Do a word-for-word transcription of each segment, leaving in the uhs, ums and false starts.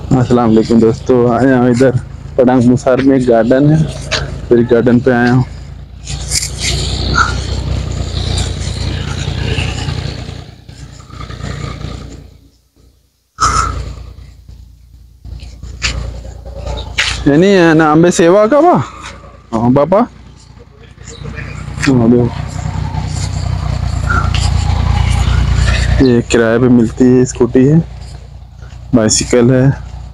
अस्सलाम वालेकुम दोस्तों, आया हूँ इधर पड़ांग मुसार में एक गार्डन है, फिर गार्डन पे आया हूँ। ini nak ambil sewa ke apa? Oh, berapa? Oh, ये किराए पे मिलती है, स्कूटी है, बाइसिकल है।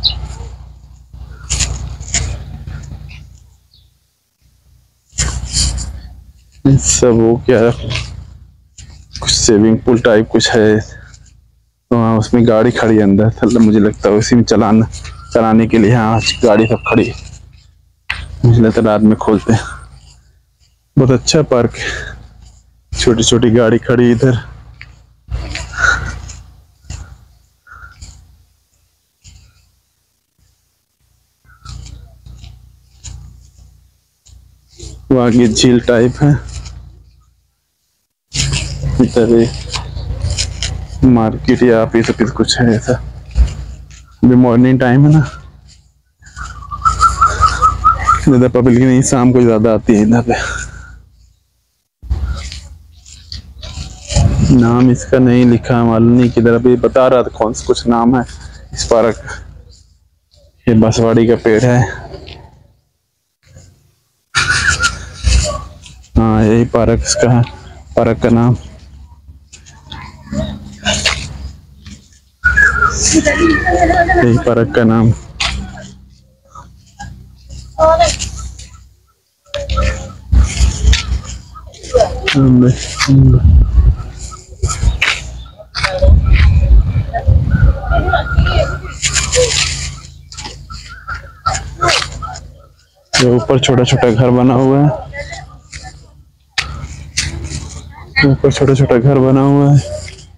सब वो क्या है, कुछ स्विमिंग पूल टाइप कुछ है, तो वहाँ उसमें गाड़ी खड़ी है अंदर। मतलब मुझे लगता है उसी में चलाना चलाने के लिए यहाँ गाड़ी सब खड़ी है। मुझे लगता है रात में खोलते हैं। बहुत अच्छा पार्क है, छोटी छोटी गाड़ी खड़ी इधर। वो आगे झील टाइप है, इधर एक मार्केट या ऑफिस ऑफिस कुछ है ऐसा। अभी मॉर्निंग टाइम है ना, ज्यादा पब्लिक नहीं, शाम को ज्यादा आती है इधर पे। नाम इसका नहीं लिखा, मालूम नहीं किधर। अभी बता रहा था कौन सा कुछ नाम है इस पार्क। ये बसवाड़ी का पेड़ है, हाँ यही पार्क इसका है, पार्क का नाम। यही पार्क का नाम। ऊपर छोटा छोटा घर बना हुआ है, ऊपर छोटा छोटा घर बना हुआ है।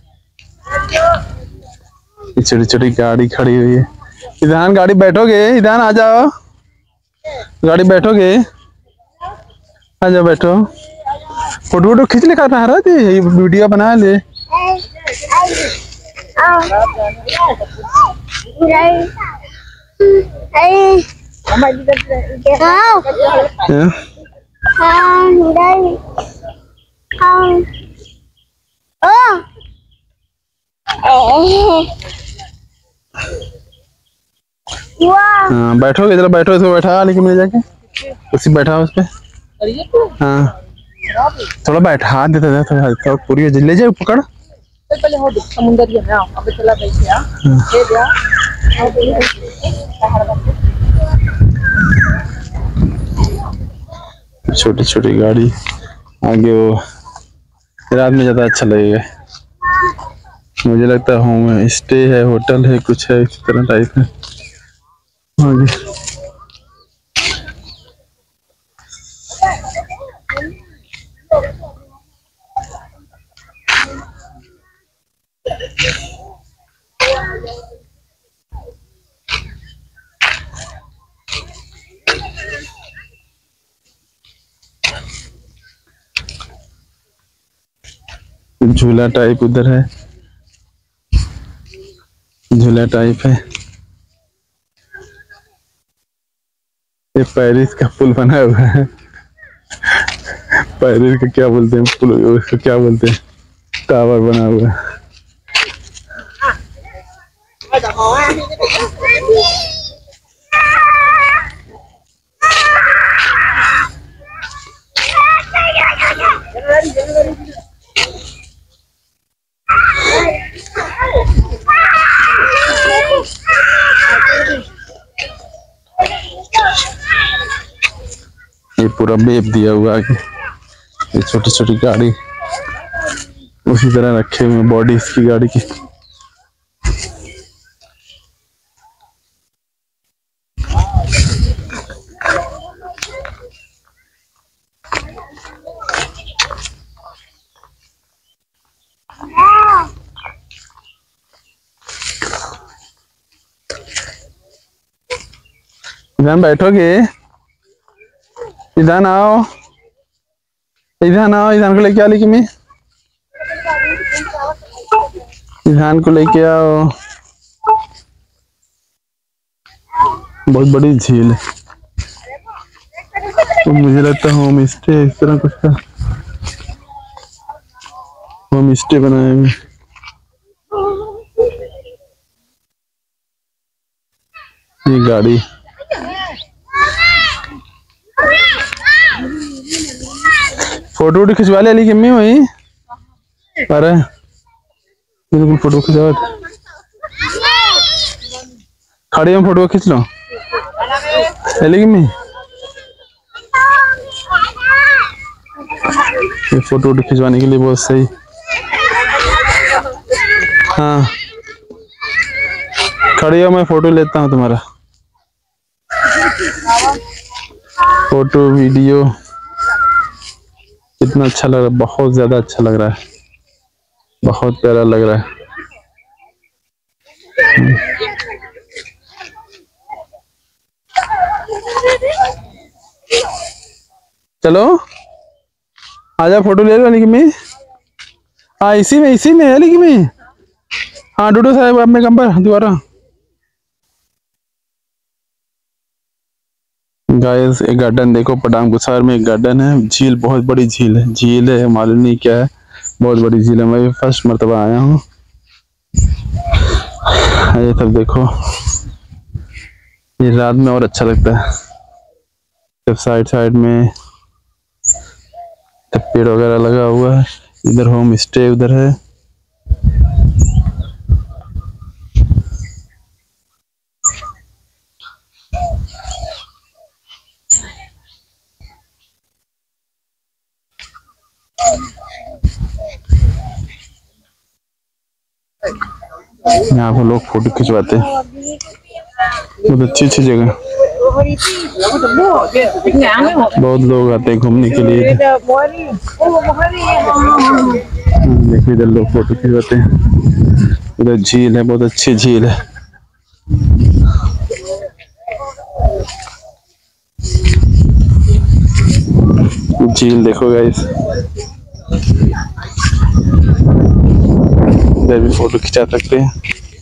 छोटी छोटी गाड़ी खड़ी हुई है। इधान गाड़ी बैठोगे? इधान आ जाओ, गाड़ी बैठोगे? आ जाओ बैठो। फोटो वोटो खींच ले, का रहा थी वीडियो बना ले। हाँ बैठोगे, इधर बैठो, इसको बैठा लेकिन मिल जाके उसी बैठा उस पे। हाँ थोड़ा बैठा देता था, थोड़ा थोड़ा पूरी ले जाओ, पकड़। पहले हो समुंदर है ना, अबे चला बैठे आ ले जा। छोटी छोटी गाड़ी आगे, वो रात में ज्यादा अच्छा लगेगा। मुझे लगता है होम स्टे है, होटल है, कुछ है इस तरह टाइप है आगे। झूला टाइप उधर है, झूला टाइप है। ये पेरिस का पुल बना हुआ है। पेरिस का क्या बोलते हैं पुल, उसको क्या बोलते हैं, टावर बना हुआ है। ये पूरा मैप दिया हुआ है, ये छोटी छोटी गाड़ी उसी तरह रखे हुए हैं, बॉडी इसकी गाड़ी की। इधर बैठोगे? इधर आओ, इधर आओ, इधर को लेके आ, लेकिन मैं इधर को लेके आओ। बहुत बड़ी झील है। तो मुझे लगता है होम स्टे इस तरह कुछ का होम स्टे बनाए हुए। ये गाड़ी फोटो वोटो खिंचवा ले ली मम्मी वही। अरे बिल्कुल फोटो खिंचवा खड़े हम फोटो खींच लो ले मम्मी। ये फोटो वोटो खिंचवाने के लिए बहुत सही। हाँ खड़ी हो मैं फोटो लेता हूँ तुम्हारा। फोटो वीडियो कितना अच्छा लग रहा है, बहुत ज्यादा अच्छा लग रहा है, बहुत प्यारा लग रहा है। चलो आजा फोटो ले लो लेकिन मैं। हाँ इसी में इसी में है लेकिन मैं। हाँ डूडू साहब अपने कम पर दोबारा। गाइस एक गार्डन देखो पटांग गुसार में एक गार्डन है। झील बहुत बड़ी झील है। झील है मालूम नहीं क्या है, बहुत बड़ी झील है। मैं फर्स्ट मर्तबा आया हूँ। ये तब देखो ये रात में और अच्छा लगता है जब साइड साइड में तब पेड़ वगैरह लगा हुआ है। इधर होम स्टे उधर है। यहाँ पर लोग फोटो खिंचवाते हैं। बहुत अच्छी अच्छी जगह, बहुत लोग आते हैं घूमने के लिए। देखिए इधर लोग फोटो खिंचवाते हैं। उधर झील है, बहुत अच्छी झील है। झील देखो गाइस, इधर भी फोटो खिंचा सकते हैं।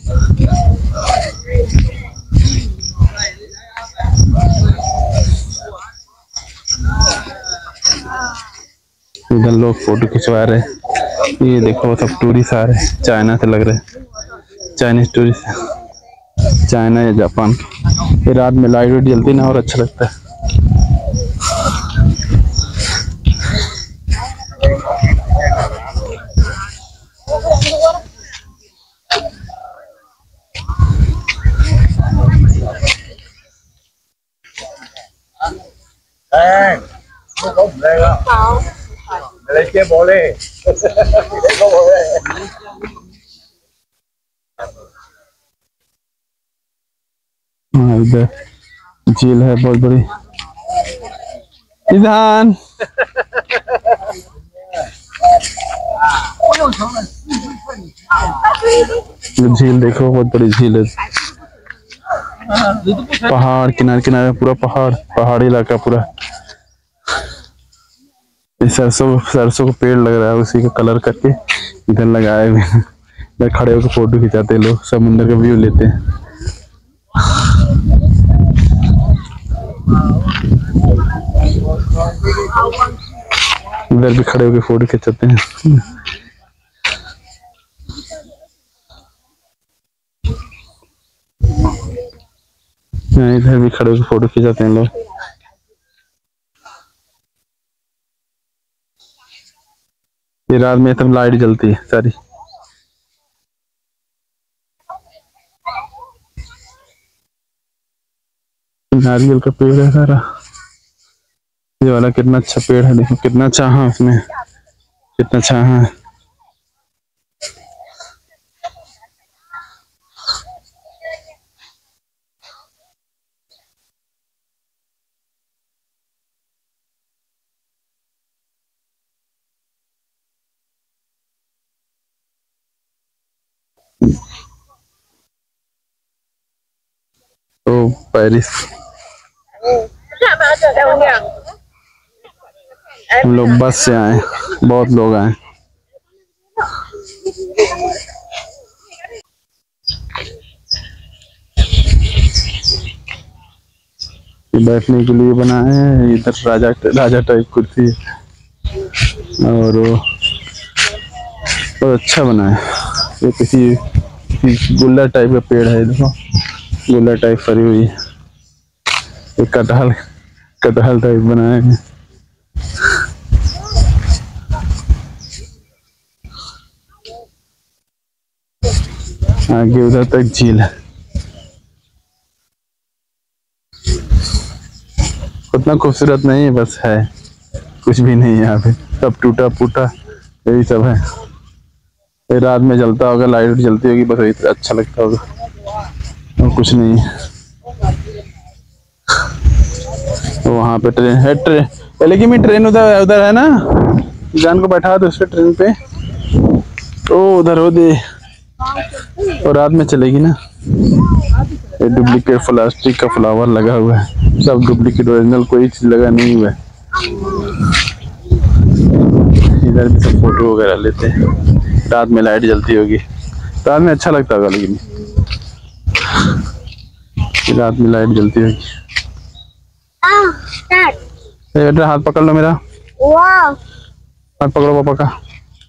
इधर लोग फोटो खिंचवा रहे हैं। ये देखो सब टूरिस्ट आ रहे हैं, चाइना से लग रहे हैं, चाइनीज टूरिस्ट, चाइना या जापान। ये रात में लाइट वाइट जलती ना और अच्छा लगता है। Malaysia boleh. हाँ इधर झील है बहुत बड़ी। इधान झील देखो बहुत बड़ी झील है। पहाड़ किनारे किनारे पूरा पहाड़, पहाड़ी इलाका पूरा। सरसों सरसों का पेड़ लग रहा है, उसी का कलर करके इधर लगाए हुए हैं। इधर खड़े होकर फोटो खिंचाते हैं लोग, समुद्र का व्यू लेते हैं। इधर भी खड़े होकर फोटो खिंचाते हैं। इधर भी खड़े होकर फोटो खिंचाते हैं लोग। ये रात में तब लाइट जलती है सारी। नारियल का पेड़ है सारा। ये वाला कितना अच्छा पेड़ है, देखो कितना छाहा उसमें, कितना छाहा है। तो पेरिस हम लोग बस से आए, बहुत लोग आए। ये बैठने के लिए बनाए हैं। इधर राजा राजा टाइप कुर्सी है और वो बहुत अच्छा बना है। ये किसी, किसी गुल्लर टाइप का पेड़ है, देखो गुल्लर टाइप फरी हुई है। एक कटहल कटहल टाइप बनाया है। आगे उधर तक झील है। उतना खूबसूरत नहीं है, बस है, कुछ भी नहीं है यहाँ पे, सब टूटा फूटा यही सब है। ये रात में जलता होगा, लाइट जलती होगी, बस वही अच्छा लगता होगा और कुछ नहीं है। तो वहाँ पे ट्रेन है, ट्रेन लेकिन मैं ट्रेन उधर उधर है ना, जान को बैठा दो उस पे ट्रेन पे, तो उधर हो दे और रात में चलेगी ना। ये डुप्लीकेट प्लास्टिक का फ्लावर लगा हुआ है, सब डुप्लीकेट, ओरिजिनल कोई चीज लगा नहीं हुआ है। इधर भी सब फोटो वगैरह लेते हैं। रात में लाइट जलती होगी, रात में अच्छा लगता होगा, लेकिन रात में लाइट जलती होगी। बेटा हाथ पकड़ लो मेरा, हाथ पकड़ो पापा का।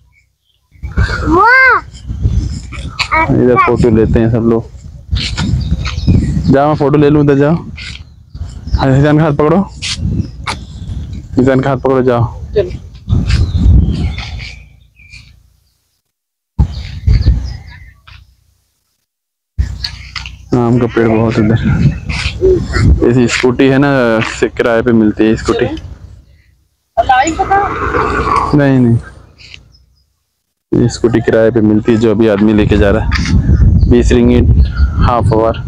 इधर फोटो लेते हैं सब लोग। जाओ मैं फोटो ले लूं, उधर जाओ। ईशान का हाथ पकड़ो, ईशान का हाथ पकड़ो, जाओ। आम का पेड़ बहुत इधर। ऐसी स्कूटी है ना, से किराए पे मिलती है स्कूटी। नहीं नहीं, ये स्कूटी किराए पे मिलती है, जो अभी आदमी लेके जा रहा है। बीस रिंगिट हाफ आवर।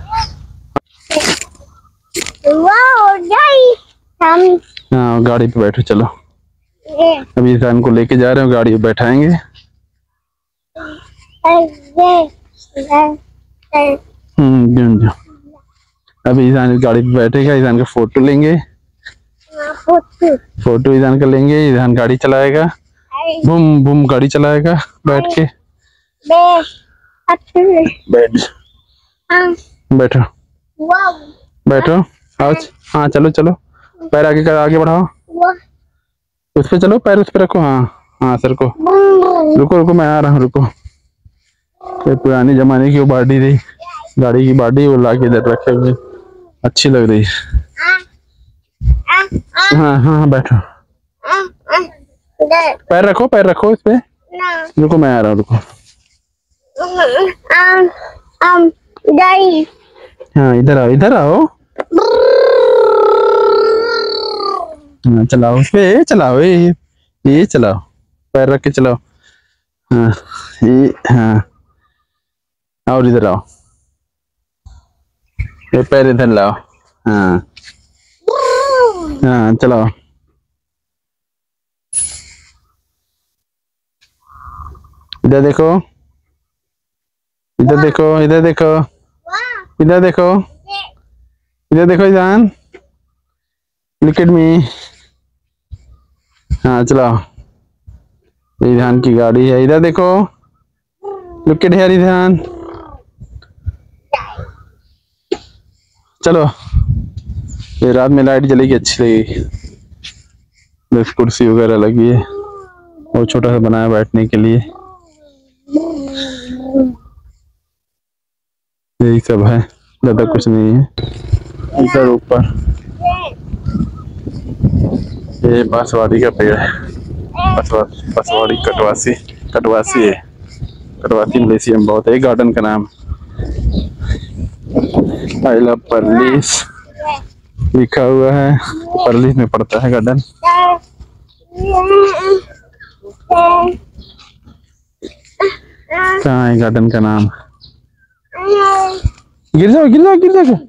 हाँ गाड़ी पे बैठो, चलो अभी ईशान को लेके जा रहे हो, गाड़ी पे बैठाएंगे। हम्म अभी ईशान गाड़ी पे बैठेगा, ईशान का फोटो लेंगे, फोटो ईशान का लेंगे। ईशान गाड़ी चलाएगा, बूम बूम गाड़ी चलाएगा बैठ के। बैठ बैठो बैठो, आओ। हाँ चलो चलो, पैर आगे कर, आगे बढ़ाओ, उस पे चलो, पैर उस पे रखो। हाँ हाँ सर को, रुको रुको मैं आ रहा हूँ, रुको। ये पुराने जमाने की वो बाडी थी, गाड़ी की बाडी, वो ला के इधर रखे हुए, अच्छी लग रही है। हाँ हाँ बैठो, पैर रखो, पैर रखो इस पे, रुको मैं आ रहा हूँ, रुको। हाँ इधर आओ, इधर आओ। हाँ चलाओ उस पे, चलाओ ये ये चलाओ, पैर रख के चलाओ। हाँ ये, हाँ और इधर आओ, ये पैर इधर लाओ। हाँ हाँ चलाओ, इधर देखो, इधर देखो, इधर देखो, इधर देखो, इधर देखो ईशान, लुक एट मी। हाँ चलाओ, ईशान की गाड़ी है, इधर देखो, लुक एट हियर ईशान। चलो, ये रात में लाइट जलेगी, अच्छी लगेगी। बस कुर्सी वगैरह लगी है, और छोटा सा बनाया बैठने के लिए, यही सब है, ज्यादा कुछ नहीं है। इधर ऊपर ये बांसवाड़ी का पेड़ है, बांसवाड़ी कटवासी, कटवासी है, कटवासी मलेशिया में बहुत है। गार्डन का नाम आई लव परलिस लिखा हुआ है, परलिस में पड़ता है गार्डन। कहाँ है गार्डन का नाम? गिर जाओ गिर जाओ गिर जाओ।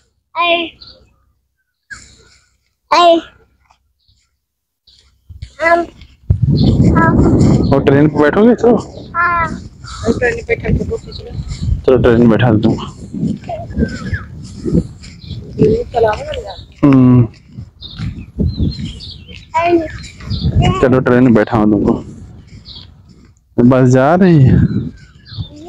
और ट्रेन पे बैठोगे? चलो ट्रेन पे बैठा दो, चलो ट्रेन में बैठा दूंगा। हम्म चलो ट्रेन में बैठा दूंगा। बस जा रही है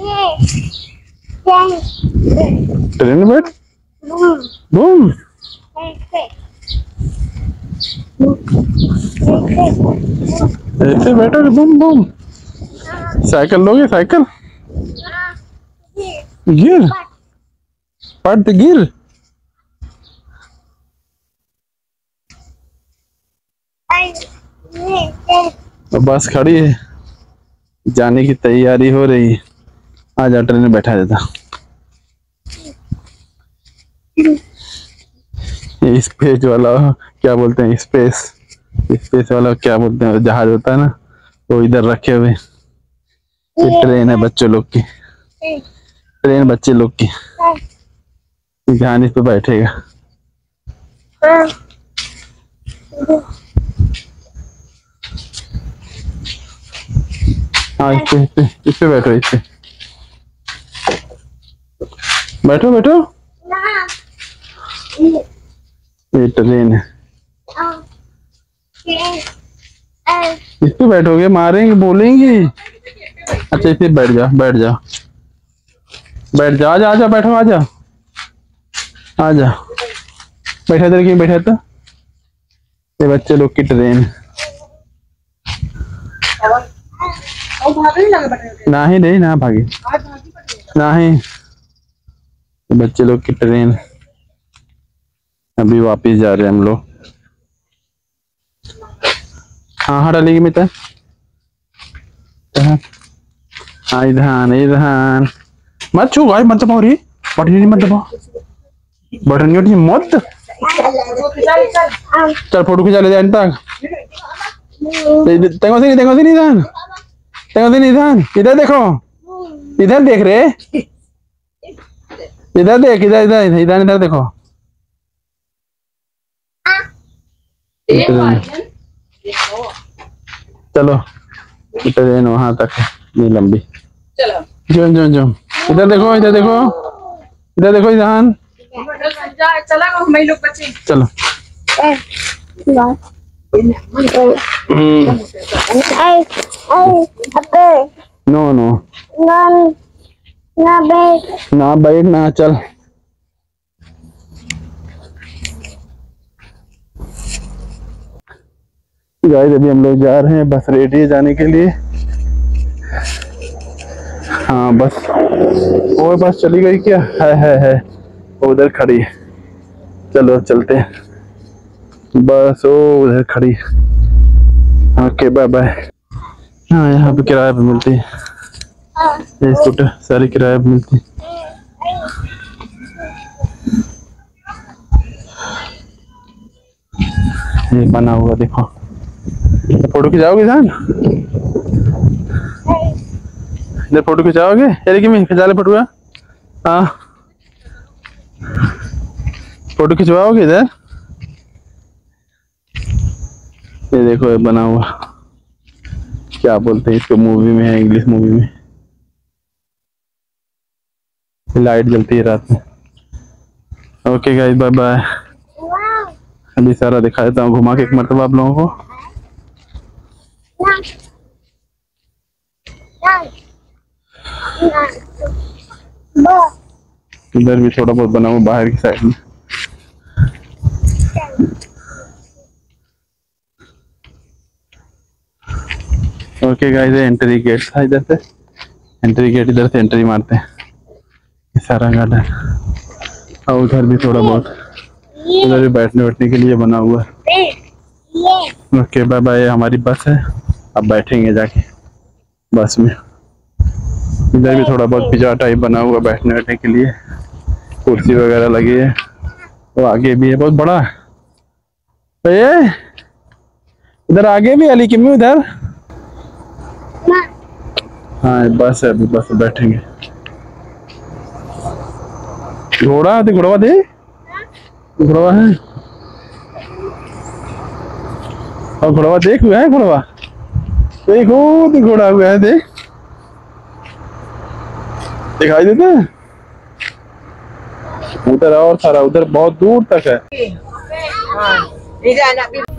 ट्रेन में बैठ बूम। ऐसे बैठो बूम बूम। साइकिल लोगे? साइकिल गिर पट गिर। बस खड़ी है, जाने की तैयारी हो रही है। आ जा, ट्रेन में बैठा देता। स्पेस वाला क्या बोलते हैं? स्पेस स्पेस वाला क्या बोलते हैं? जहाज होता है ना, वो इधर रखे हुए। ये ट्रेन है बच्चों लोग की, ट्रेन बच्चे लोग की। ध्यान इस पे बैठेगा। हाँ, इस पे इस पे इस पे बैठो, इस पे बैठो बैठो। ये ट्रेन है, इस पे बैठोगे मारेंगे बोलेंगे। अच्छा इस पे बैठ जा, बैठ जा बैठ जा। आजा आजा बैठो, आजा आजा। बैठा इधर क्यों बैठा? तो ये बच्चे लोग की ट्रेन। ना ही नहीं ना भागी ना ही, बच्चे लोग की ट्रेन। अभी वापिस जा रहे हैं हम लोग। हाँ हाँ डालेगी मित्र। हाँ इधर इधर मत छू भाई, मत दबाओ रे, बटन नहीं मत दबाओ, बटन नहीं मत। चल फोटो खिंचा ले जाए तक। तेगो से नहीं तेगो से नहीं ध्यान तेगो से नहीं ध्यान। इधर देखो, इधर देख रहे, इधर देख, इधर इधर इधर इधर देखो। चलो ट्रेन वहां तक है, नहीं लंबी। चलो जो जो जो इधर देखो, इधर देखो, इधर देखो ध्यान। चला हम लोग बच्चे। चलो नो नो ना बैठ ना बैठ ना। चल गाइस अभी हम लोग जा रहे हैं, बस रेडी है जाने के लिए। हाँ बस, और बस चली गई क्या? है है है उधर खड़ी है। चलो चलते हैं, बस वो उधर खड़ी है। Okay bye bye. हाँ यहाँ पे किराए पे मिलती है, स्कूटर सारी किराए पे मिलती है। ये बना हुआ देखो, फोटो खिंचाओगे जान? इधर फोटो खिंचाओगे? अरे कि मैं खिंचा ले फोटो। हाँ फोटो खिंचवाओगे इधर? ये देखो ये बना हुआ, क्या बोलते हैं इसको, मूवी में है, इंग्लिश मूवी में लाइट जलती है रात में। Okay guys bye bye. अभी सारा दिखा देता हूँ घुमा के एक मरतबा आप लोगों को। इधर भी थोड़ा बहुत बना हुआ बाहर की साइड में। ओके गाइस एंट्री गेट था इधर से, एंट्री गेट इधर से एंट्री मारते हैं। ये सारा गार्डन और उधर भी थोड़ा बहुत, उधर भी बैठने बैठने के लिए बना हुआ है। Okay bye bye. हमारी बस है, अब बैठेंगे जाके बस में। इधर भी थोड़ा बहुत पिज्जा टाइप बना हुआ बैठने बैठने के लिए, कुर्सी वगैरह लगी है। तो आगे भी है, बहुत बड़ा है ये। इधर आगे भी अली किम्मी उधर। हाँ बस है, अभी बस में बैठेंगे। घोड़ा दे, घोड़ा दे, घोड़ा है और घोड़ा देख हुआ है, घोड़ा देखो घोड़ा हुआ है, देख दिखाई देता है उधर, और सारा उधर बहुत दूर तक है।